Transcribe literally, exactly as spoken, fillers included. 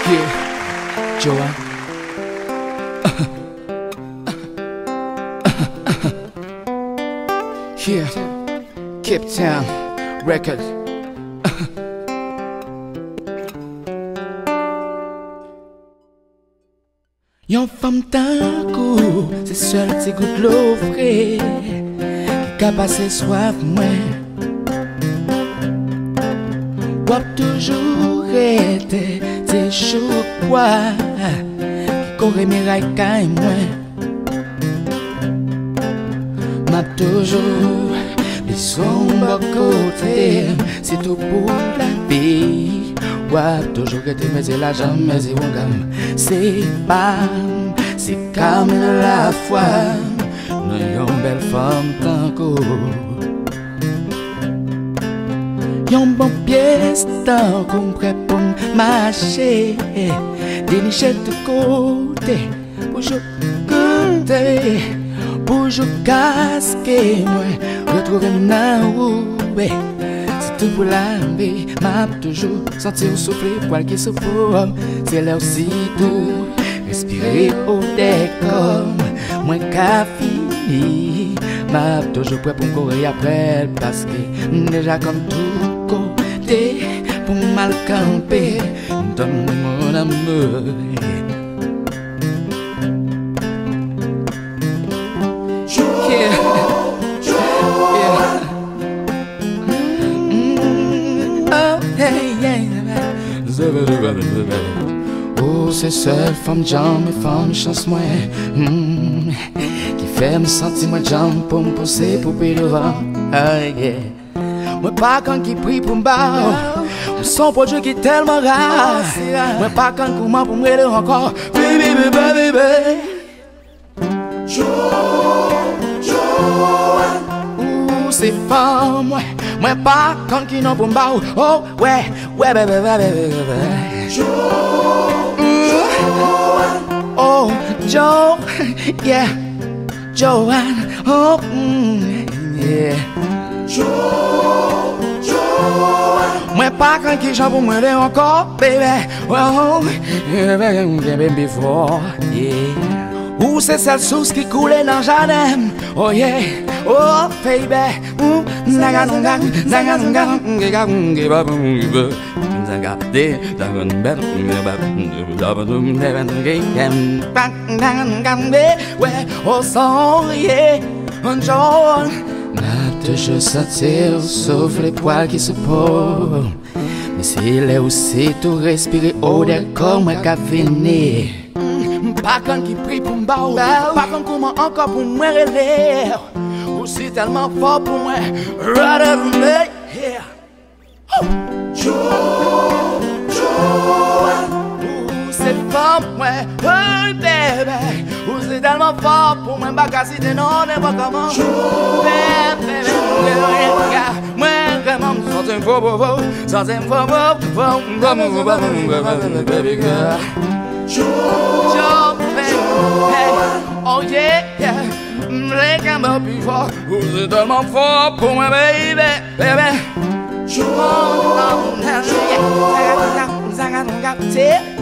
Yeah, Joanne. Here, Cape Town Record. Yon femme d'un coup, c'est seul petit goût de l'eau frais qui a passé soif moi. Wap toujours été c'est chaud quoi qui corre miraille caille moi. M'a toujours les sombres côté, c'est tout pour la vie. Wap toujours été mais c'est la jamais c'est un gamme. C'est pas, c'est comme la foi. Nous yon belle femme tant que yon bon pièce tant qu'on prêt pour marcher. Dénicher de côté pour jouer côté pour jouer casquer moi retrouver na ouais. C'est tout pour la vie. M'a toujours senti au souffler poil qui se forme. C'est là aussi tout respirer au décor. Moins qu'à fini. M'a toujours prêt pour courir après parce que déjà comme tout côté pour mal camper. Donne mon amour. Oh, c'est seule femme jam et femme chance moi mm, qui fait me sentir moi jam pour me pousser pour payer devant. Ah yeah. Moi pas quand qui prie pour me battre. Son produit qui est tellement rare. Moi pas quand comment pour me rêver encore. Baby baby baby. Joe, Joe. Oh, c'est femme moi. Moi pas quand qui non pour me battre. Oh ouais, ouais baby baby baby. Joe. Oh, Joe, yeah, Joanne, oh, mm, yeah. Joe, Joanne. Moi pas quand qui j'en pour moi encore, baby. Oh, yeah, baby, before, yeah. Ou c'est celle source qui coule dans le jardin, oh yeah, oh baby, mm, zaga nunga, zaga nunga, nunga nunga, nunga. Oh souriez, un jour m'a toujours senti sauf les poils qui se posent. Mais s'il est aussi tout respirer au décor, moi qu'a fini. Pas quand qui prie pour m'bao, pas quand comment encore pour moi relève. Aussi tellement fort pour moi, rather than me, yeah. Joe, Joe, c'est fort pour moi, oh baby. Ou c'est tellement fort pour moi, bah qu'à si t'es non, n'importe comment. Joe, baby, moi vraiment me sens un faux beau, sens un faux beau, faux beau, baby girl. Joe, Joe, baby, oh yeah, yeah. M'l'ai qu'un peu plus fort, ou c'est tellement fort pour moi, baby, baby. Joe, Joe,